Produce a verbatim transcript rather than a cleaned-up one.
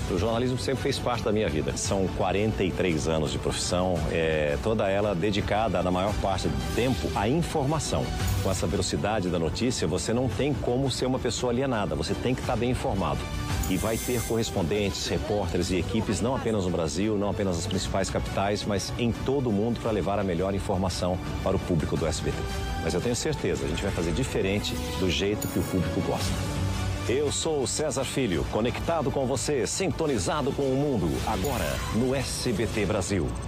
O jornalismo sempre fez parte da minha vida. São quarenta e três anos de profissão, é, toda ela dedicada, na maior parte do tempo, à informação. Com essa velocidade da notícia, você não tem como ser uma pessoa alienada, você tem que estar bem informado. E vai ter correspondentes, repórteres e equipes, não apenas no Brasil, não apenas nas principais capitais, mas em todo o mundo para levar a melhor informação para o público do S B T. Mas eu tenho certeza, a gente vai fazer diferente do jeito que o público gosta. Eu sou o César Filho, conectado com você, sintonizado com o mundo, agora no S B T Brasil.